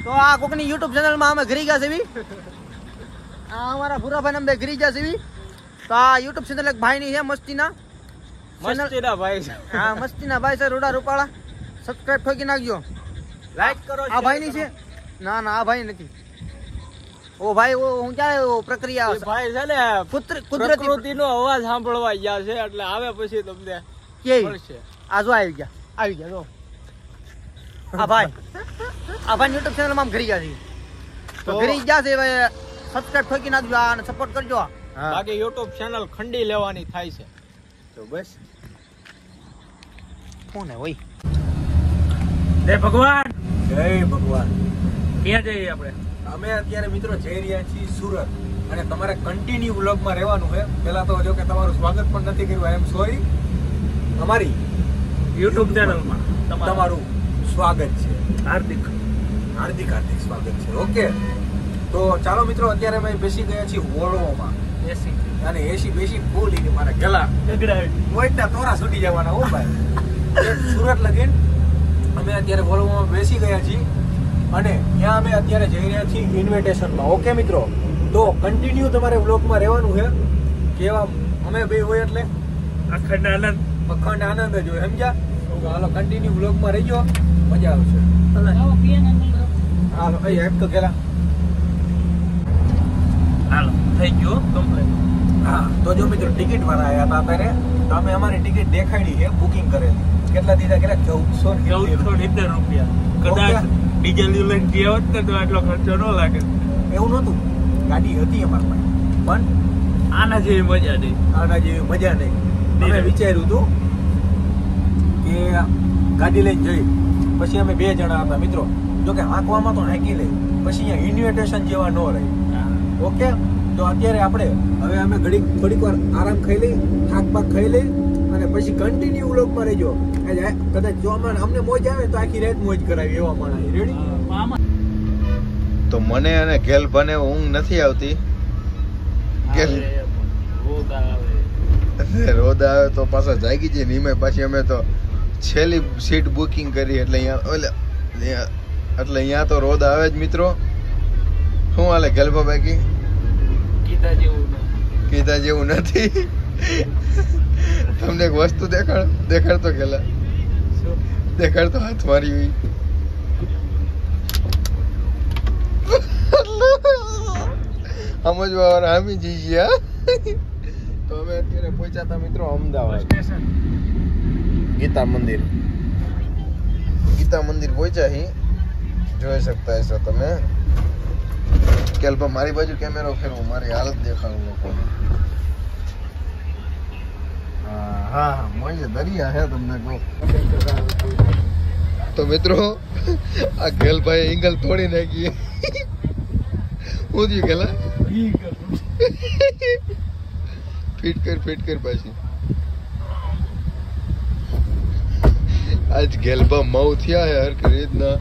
तो आ Konkani YouTube channel में हमें घरी गया से भी हमारा बुरा भाई नंबर घरी गया से भी तो आ YouTube चैनल एक भाई नहीं है मस्तीना भाई हाँ मस्तीना भाई से रोड़ा रूपाड़ा सब्सक्राइब ठोकी नाखજો लाइक करो आ भाई नहीं छे ना ना आ भाई नहीं ओ भाई वो હું ક્યારે वो પ્રક્રિયા ભાઈ છે ને કુદરતીનો અવાજ સાંભળવા ગયા છે એટલે આવે પછી તમને કે આ જો આવી ગયા જો આ ભાઈ YouTube ચેનલ માં ઘરી ગયા છે તો ઘરી ગયા છે ભાઈ સબસ્ક્રાઇબ ઠોકી નાખજો અને સપોર્ટ કરજો બાકી YouTube ચેનલ ખંડી લેવાની થાય છે તો બસ કોને હોય જય ભગવાન ક્યાં જઈએ આપણે અમે અત્યારે મિત્રો જઈ રહ્યા છીએ સુરત અને તમારે કન્ટિન્યુ વ્લોગમાં રહેવાનું છે પહેલા તો જો કે તમારું સ્વાગત પણ નથી કર્યું આઈ એમ સોરી અમારી YouTube ચેનલમાં તમારું સ્વાગત છે હાર્દિક સ્વાગત છે ઓકે તો ચાલો મિત્રો અત્યારે અમે બેસી ગયા છીએ વોલ્વોમાં એસી અને એસી બેસી ફૂલી મારા ગલા મોઈના તોરા છૂટી જવાના હો ભાઈ સુરત લગીન અમે અત્યારે વોલ્વોમાં બેસી ગયા છીએ અને ત્યાં અમે અત્યારે જઈ રહ્યા છીએ ઇન્વિટેશનમાં ઓકે મિત્રો તો કન્ટિન્યુ તમારે વ્લોગમાં રહેવાનું છે કેવા અમે બે હોય એટલે અખંડ આનંદ જ હોય સમજ્યા તો હાલો કન્ટિન્યુ વ્લોગમાં રહીજો મજા આવશે હાલો એક તો ગેલા હાલો થઈ ગયો કમ્પ્લીટ હા તો જો મિત્રો ટિકિટ વાળા આવ્યા હતા અત્યારે તો અમે અમારી ટિકિટ દેખાડી છે બુકિંગ કરેલી કેટલા દીધા કેટલા 1470 રૂપિયા કદાચ ડીઝલ લઈને ગયા હોત ને તો આટલો ખર્ચો ન લાગે એવું નહોતું ગાડી હતી અમારી પાસે પણ આના જેવી મજા નહીં અમે વિચાર્યું હતું કે ગાડી લઈને જઈ પછી અમે 2 જણા હતા મિત્રો જો કે હાંકવામાં તો હાંકી લઈ પછી અહીંયા ઇન્વિટેશન જેવા ન રહી ઓકે તો અત્યારે આપણે હવે અમે થોડીક વાર આરામ ખાઈ લઈ થાક પાક ખાઈ લઈ અને પછી કન્ટિન્યુ વ્લોગમાં રહેજો કદાચ જો અમને મોજ આવે તો આખી રાત મોજ કરાવી એવા માણસ રેડી તો મને અને ગેલભાને ઊંઘ નથી આવતી રોદ આવે તો પાછા જાગી જઈએ નીમે પાછી અમે તો છેલ્લી સીટ બુકિંગ કરી એટલે અહીંયા તો રોદ આવે જ મિત્રો શું હાલે ગેલભા બાકી કીધા જેવું નથી તમને એક વસ્તુ દેખાડતો ગેલા દેખાડતો હાથ મારી હોય સમજવા વાળા આમી જઈ ગયા તો અમે અત્યારે પહોંચ્યા હતા મિત્રો અમદાવાદ ગીતા મંદિર પહોંચ્યા હી જોઈ શકતા હશો તમે કેલ્પા મારી બાજુ કેમેરો ફેરવું મારી હાલત દેખાડું લોકોને હા મોજે દરિયા હે તમને કહું તો મિત્રો આ ગેલભાઈ એંગલ તોડી નાખી હું થયું ગેલા ફિટ કર પાછી આજ ગેલબા મઉ થયા હે હર રીતના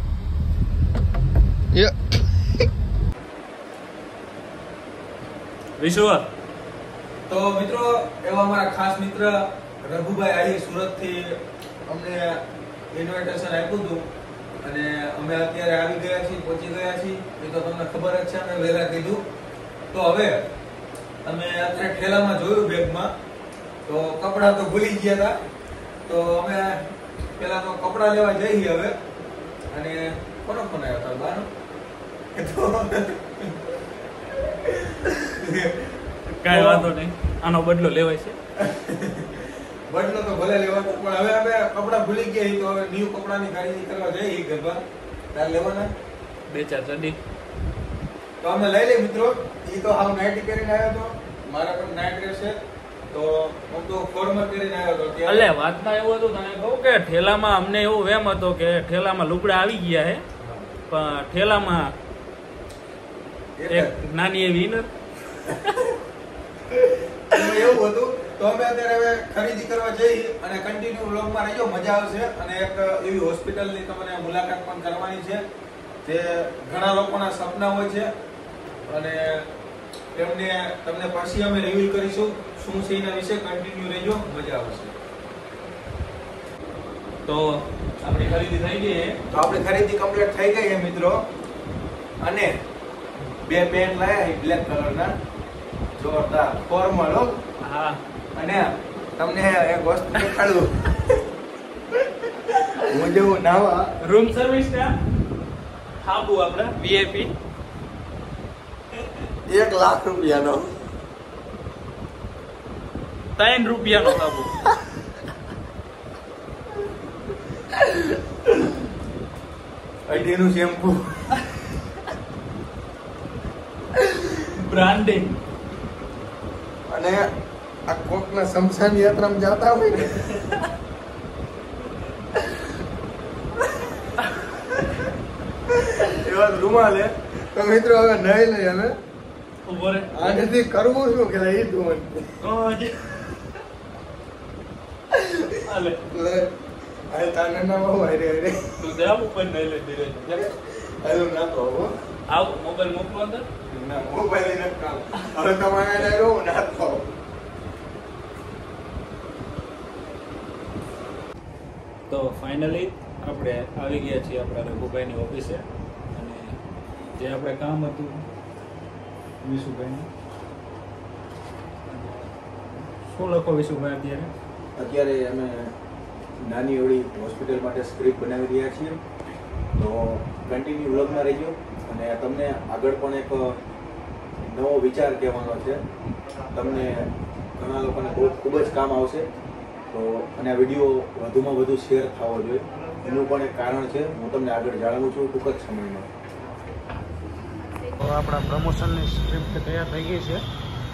વિશ્વ તો મિત્રો એવા અમારા ખાસ મિત્ર રઘુભાઈ આહિર સુરત થી અમને ઇન્વિટેશન આપ્યું હતું અને અમે અત્યારે આવી ગયા છીએ પહોંચી ગયા છીએ એ તો તમને ખબર જ છે અમે વહેલા કીધું તો હવે અમે અત્યારે ઠેલામાં જોયું બેગમાં તો કપડાં તો ભૂલી ગયા હતા તો અમે પેલા તો કપડાં લેવા જઈએ હવે અને કોનો ફોન આવ્યો હતો બાનો કાંઈ વાંધો નહીં આનો બદલો લેવાય છે બદલો તો ભલે લેવાનો પણ હવે અમે કપડા ભૂલી ગયા તો હવે ન્યુ કપડાની ખરીદી કરવા જઈએ ગરબા તાર લેવાના 2-4 ચડી તો અમે લઈ લઈએ મિત્રો ઈ તો હાવ નાઈટ પહેરીને આવ્યો તો મારા પણ નાઈટ રહેશે તો હું તો ફોર્મલ પહેરીને આવ્યો તો એટલે વાતમાં એવું હતું તને કહું કે ઠેલામાં અમને એવું વેમ હતો કે ઠેલામાં લુગડા આવી ગયા છે પણ ઠેલામાં એક નાની એવી ઇનર એવું હતું તો અમે અત્યારે હવે ખરીદી કરવા જઈ અને કન્ટિન્યુ વ્લોગમાં રહેજો મજા આવશે અને એક એવી હોસ્પિટલની તમને મુલાકાત પણ કરવાની છે જે ઘણા લોકોના સપના હોય છે અને તમને પછી અમે રિવીલ કરીશું શું છે એના વિશે કન્ટિન્યુ રહેજો મજા આવશે તો આપણી ખરીદી થઈ ગઈ છે. તો આપણી ખરીદી કમ્પ્લીટ થઈ ગઈ છે મિત્રો. અને 2 પેન્ટ લાયા બ્લેક કલરના જોરદાર ફોર્મલ હો. હા અને તમને એક વસ્તુ દેખાડું. હું જેવું નાવા રૂમ સર્વિસ ને સાબુ આપણે VIP 1 લાખ રૂપિયાનો. 3 રૂપિયાનો સાબુ. અઢીનું શેમ્પુ. બ્રાન્ડિંગ. અને આ કોકના શમશાન યાત્રામાં જાતા હોય ને એવા રૂમાલ હે. તો મિત્રો હવે નહીં લઈ અમે ઉભો રે. આનાથી કરવું શું કે એ તું હાલે લે આ તાને ના બહુ હારે હારે તું જા ઉપર નહીં લે ધીરે ધીરે. હાલો ના કહો આવ મોબાઈલ મોકલો અંદર. ના મોબાઈલ નથી કામ હવે તમારે ના રહો ના કહો. તો ફાઇનલી આપણે આવી ગયા છીએ આપણા રઘુભાઈની ઓફિસે. અને જે આપણે કામ હતું વિશુભાઈનું, શું લખો વિશુભાઈ અત્યારે અમે નાની એવડી હોસ્પિટલ માટે સ્ક્રિપ્ટ બનાવી રહ્યા છીએ. તો કન્ટિન્યુ વ્લોગમાં રહીજો. અને તમને આગળ પણ એક નવો વિચાર કહેવાનો છે. તમને ઘણા લોકોને ખૂબ જ કામ આવશે. તો અને આ વિડીયો વધુમાં વધુ શેર થવો જોઈએ. એનું પણ એક કારણ છે, હું તમને આગળ જણાવું છું ટૂંક જ સમયમાં. તો આપણા પ્રમોશનની સ્ક્રિપ્ટ તૈયાર થઈ ગઈ છે.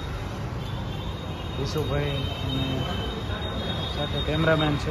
વિશુભાઈ અને સાથે કેમેરામેન છે.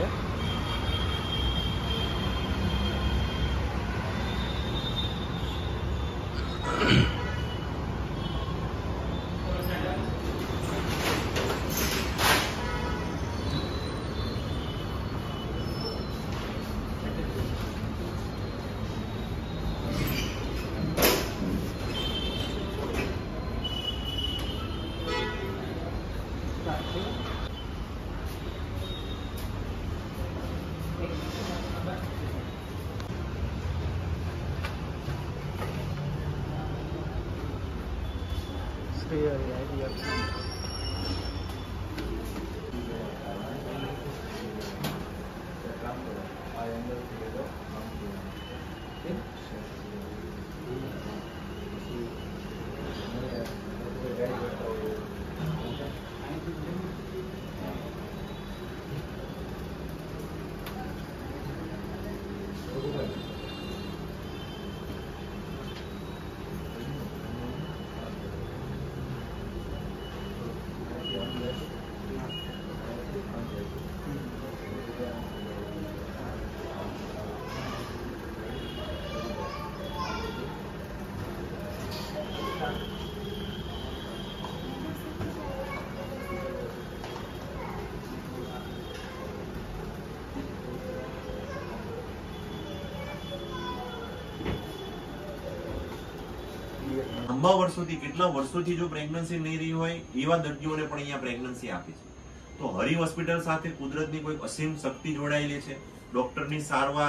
લાંબા વર્ષોથી કેટલા વર્ષોથી જો પ્રેગ્નન્સી નહીં રહી હોય એવા દર્દીઓને પણ અહીંયા પ્રેગ્નન્સી આપે છે. તો હરિ હોસ્પિટલ સાથે કુદરતની કોઈ અસીમ શક્તિ જોડાયેલી છે. ડોક્ટરની સારવાર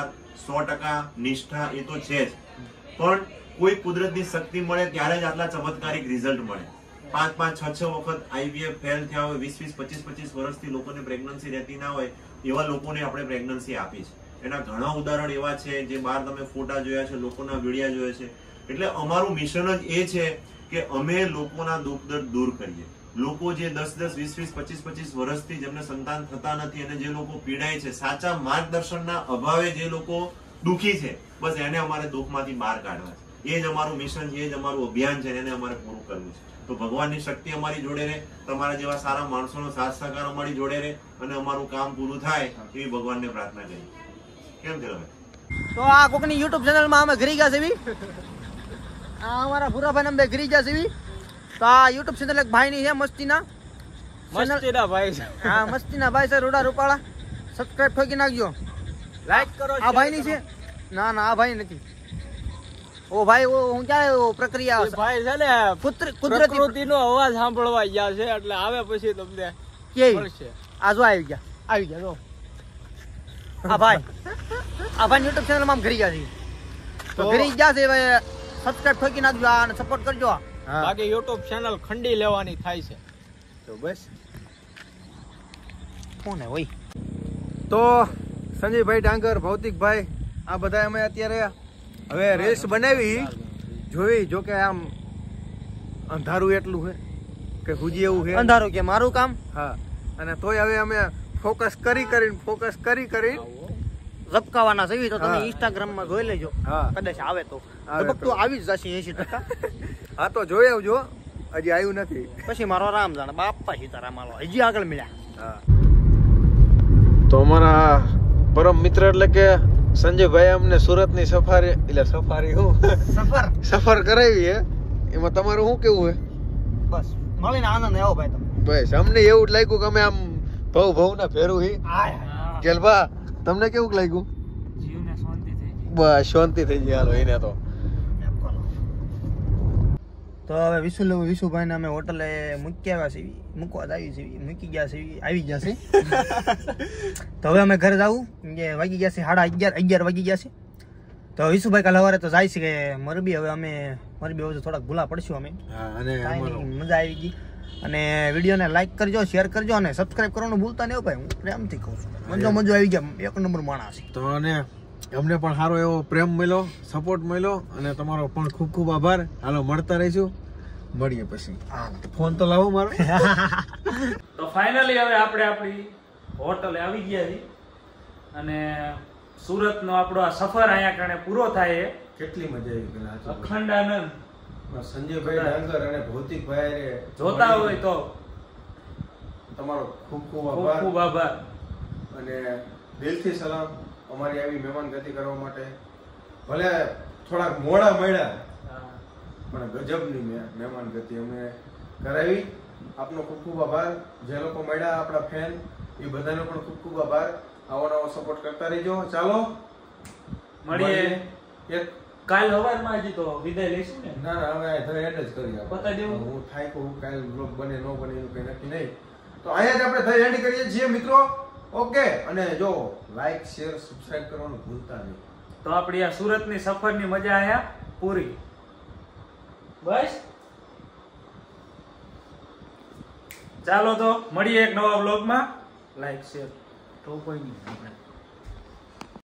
100% નિષ્ઠા એ તો છે જ, પણ કોઈ કુદરતની શક્તિ મળે ત્યારે જ આટલા ચમત્કારિક રિઝલ્ટ મળે. 5-5, 6-6 વખત આઈવીએફ ફેલ થયા હોય, 20-25 વર્ષથી લોકોને પ્રેગ્નન્સી રહેતી ના હોય એવા લોકોને આપણે પ્રેગ્નન્સી આપી છે. એના ઘણા ઉદાહરણ એવા છે જે બહાર તમે ફોટા જોયા છે, લોકોના વિડિયા જોયા છે. એટલે અમારું મિશન જ એ છે કે અમે લોકોના દુઃખ દર્દ દૂર કરીએ. લોકો જે 10-10, 20-20, 25-25 વર્ષથી જેમને સંતાન થતા નથી અને જે લોકો પીડાય છે, સાચા માર્ગદર્શનના અભાવે જે લોકો દુઃખી છે, બસ એને અમારે દુઃખમાંથી બહાર કાઢવા છે. એ જ અમારું મિશન છે, એ જ અમારું અભિયાન છે, એને અમારે પૂરું કરવું છે. તો ભગવાનની શક્તિ અમારી જોડે રહે, તમારા જેવા સારા માણસોનો સાથ સહકાર અમારી જોડે રહે અને અમારું કામ પૂરું થાય એવી ભગવાનને પ્રાર્થના કરી. કેમ છે હવે? તો આ કોકની YouTube ચેનલમાં અમે ઘરી ગયા છે. આ અમારા ભૂરાભાઈ નંબે ઘરી ગયા છે. તો આ YouTube ચેનલ એક ભાઈ ની છે, મસ્તીના ભાઈ છે. હા, મસ્તીના ભાઈ છે, રોડા રૂપાળા. સબસ્ક્રાઇબ ઠોકી નાખજો, લાઈક કરો. આ ભાઈ ની છે? ના ના, આ ભાઈ નથી. ઓ ભાઈ, ઓ હું ક્યાં પ્રક્રિયા ભાઈ છે ને કુદરતી નો અવાજ સાંભળવા ગયા છે, એટલે આવે પછી તમને કે આ જો આવી ગયા જો આ ભાઈ આ ભાઈ યુટ્યુબ ચેનલ માં ઘરી ગયા છે તો ઘરી ગયા છે હવે સબસ્ક્રાઇબ ઠોકી નાખજો અને સપોર્ટ કરજો. બાકી યુટ્યુબ ચેનલ ખંડી લેવાની થાય છે તો બસ કોને હોય તો સંજયભાઈ ડાંગર, ભૌતિકભાઈ, આ બધા અમે અત્યારે હવે રેસ બનાવી જોઈ. જો કે આમ અંધારું એટલું છે કે હુજી એવું છે અંધારું કે મારું કામ. હા, અને તોય હવે અમે ફોકસ કરી ઝબકાવાના છે તો તમે હા. ઇન્સ્ટાગ્રામ માં જોઈ લેજો. હા. કદાચ આવે તો આવે લગભગ તો. તો આવી જ જશે 80%. હા તો જોઈ આવજો, હજી આવ્યું નથી. પછી મારો રામ જાણે બાપા સીતારામ આલો હજી આગળ મળ્યા. હા. તો અમારા પરમ મિત્ર એટલે કે સંજયભાઈ અમને સુરતની સફારી સફર કરાવી છે. એમાં તમારું શું કેવું છે? બસ મળીને આનંદ આવ્યો ભાઈ તમને. બસ અમને એવું જ લાગ્યું કે અમે આમ ભવ ના ફેરું હી. કેલભા તમને કેવું લાગ્યું? જીવને શાંતિ થઈ ગઈ. બસ શાંતિ થઈ ગઈ. હાલો એને તો હવે વિશુભાઈ ને અમે હોટલે મૂકી આવ્યા છે, મૂકવા જ આવી છે, મૂકી ગયા છે, આવી ગયા છે. તો હવે અમે ઘરે જવું કે વાગી ગયા છે 11:30 વાગી ગયા છે. તો વિશુભાઈ કાલે સવારે તો જાય છે કે મરબી. હવે અમે મરબી હવે થોડાક ભૂલા પડશું અમે. હા, અને કાંઈ નહીં, મજા આવી ગઈ. અને વિડીયોને લાઈક કરજો, શેર કરજો અને સબસ્ક્રાઇબ કરવાનું ભૂલતા નહીં ભાઈ. હું પ્રેમથી કહું છું, મજો આવી ગયા. એક નંબર માણસ છે. તો અને અમને પણ સારો એવો પ્રેમ મળ્યો, સપોર્ટ મળ્યો અને તમારો પણ ખૂબ ખૂબ આભાર. હાલો મળતા રહીશું, મળીએ પછી. ફોન તો લાવો મારો. તો ફાઇનલી હવે આપણે આપણી હોટલે આવી ગયા છીએ અને સુરતનો આપણો આ સફર અહીંયા કણે પૂરો થાય છે. કેટલી મજા આવી પેલા અખંડ આનંદ. સંજયભાઈ ડાંગર અને ભૌતિકભાઈ જોતા હોય તો તમારો ખૂબ ખૂબ ખૂબ આભાર ખૂબ આભાર. અને દિલથી સલામ અમારી આવી મહેમાનગતિ કરવા માટે. ભલે થોડાક મોડા મળ્યા પણ ગજબની મહેમાનગતિ અમે કરાવી. આપનો ખૂબ ખૂબ આભાર. જે લોકો મળ્યા આપણા ફેન એ બધાનો પણ ખૂબ ખૂબ આભાર. આવો નવો સપોર્ટ કરતા રહેજો. ચાલો મળીએ એક કાલ સવારમાં હજી તો વિદાય લઈશું ને. ના હવે એડ જ કરી બતાવી દેવું? હું થાય કે હું કાલ બ્લોગ બને ન બને એનું કઈ નક્કી નહીં. તો અહીંયા જ આપણે થઈ એન્ડ કરીએ છીએ મિત્રો. ઓકે, અને જો લાઈક શેર સબસ્ક્રાઇબ કરવાનું ભૂલતા નહીં. તો આપણી આ સુરતની સફરની મજા અહીંયા પૂરી. બસ ચાલો તો મળીએ એક નવા બ્લોગમાં. લાઈક શેર તો કોઈ નહીં.